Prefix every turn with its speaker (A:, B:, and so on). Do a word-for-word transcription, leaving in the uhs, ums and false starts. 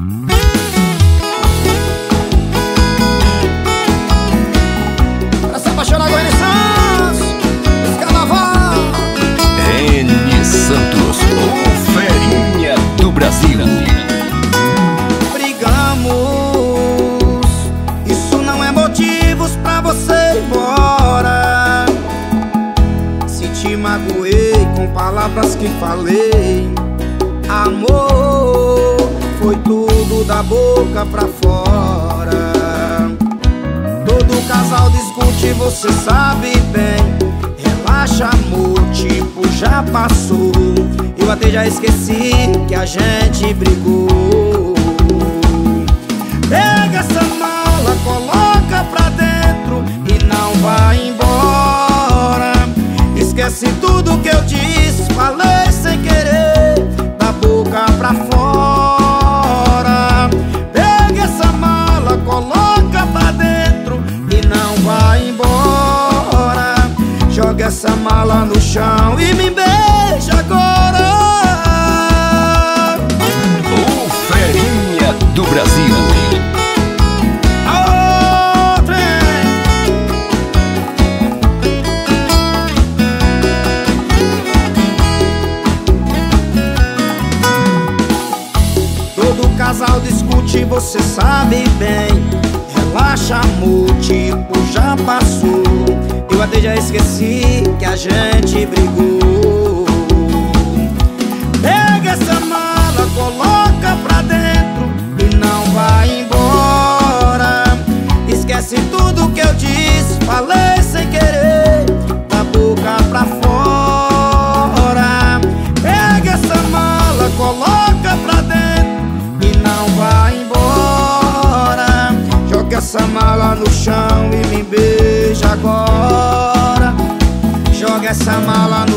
A: Pra se apaixonar com N Santos, Carnaval.
B: N Santos, o ferinha do Brasil.
A: Brigamos, isso não é motivos pra você ir embora. Se te magoei com palavras que falei, amor, foi tudo da boca pra fora. Todo casal discute, você sabe bem. Relaxa, amor, tipo, já passou. Eu até já esqueci que a gente brigou. Pega essa mala, coloca pra dentro e não vai embora. Esquece tudo que eu disse, falei sem querer, da boca pra fora. Pega essa mala, coloca pra dentro e não vai embora. Joga essa mala no chão e me beija agora.
B: O ferinha do Brasil.
A: Oh, trem. Todo casal discute, você sabe bem. Relaxa, amor, tipo, já passou. Eu até já esqueci que a gente brigou. Pega essa mala, coloca pra dentro e não vai embora. Esquece tudo que eu disse, falei sem querer, da boca pra fora. Pega essa mala, coloca pra dentro e não vai embora. Joga essa mala no chão e me beija agora. Joga essa mala no